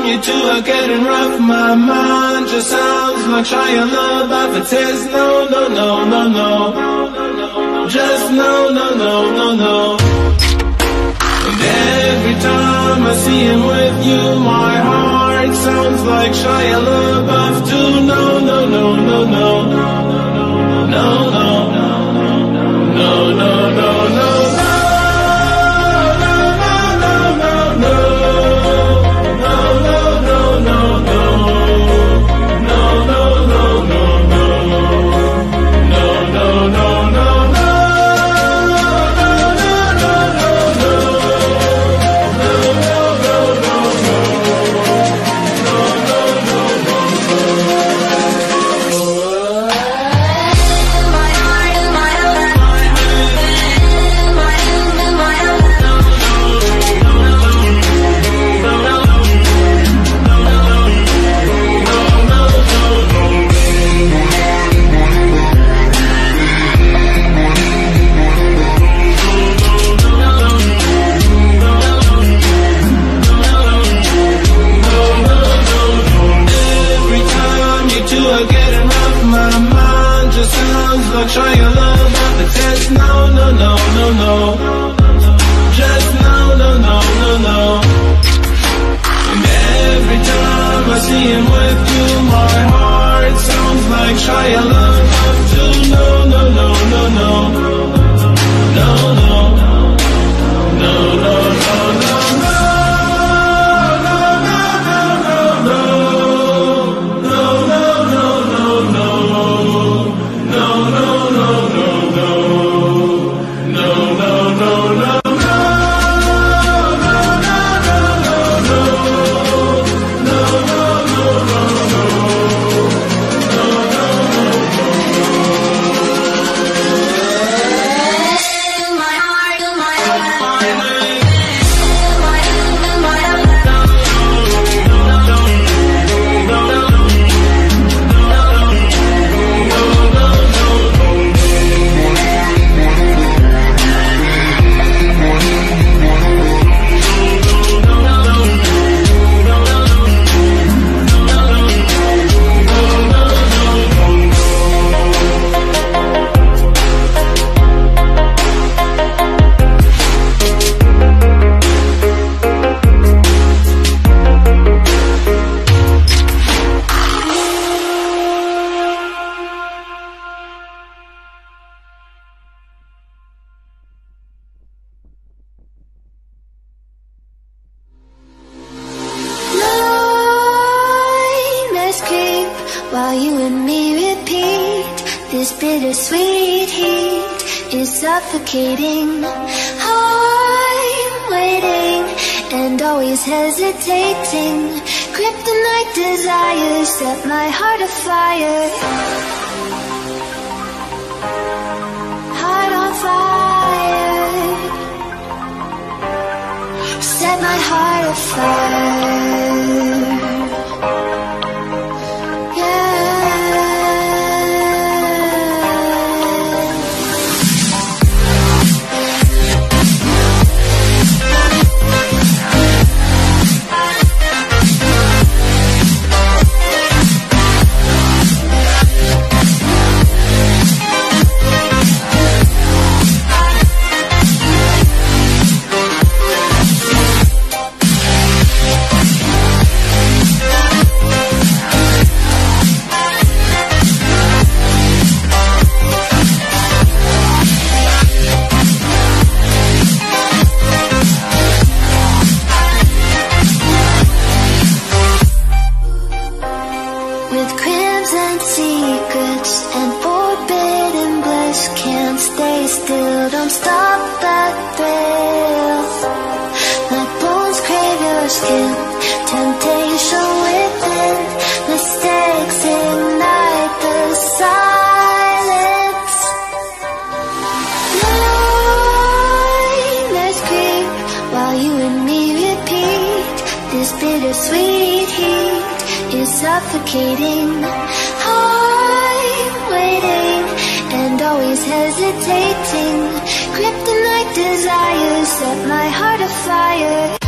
time you two are getting rough, my mind just sounds like Shia LaBeouf. It says no, no, no, no, no, just no, no, no, no, no. And every time I see him with you, my heart sounds like Shia LaBeouf too. No, no, no, no, no, no, no, no, no, no, no. Shia LaBeouf, it says no, no, no, no, no, just no, no, no, no, no. And every time I see him with you, my heart sounds like Shia LaBeouf too. No, no, no, no, no, no, no, no, no, no, no, no. While you and me repeat, this bittersweet heat is suffocating. I'm waiting and always hesitating. Kryptonite desires set my heart afire. Heart on fire. Set my heart afire. Don't stop that thrill. My bones crave your skin. Temptation within. Mistakes ignite the silence. Nightmares creep while you and me repeat. This bittersweet heat is suffocating. I'm waiting and always hesitating. Kryptonite desires set my heart afire.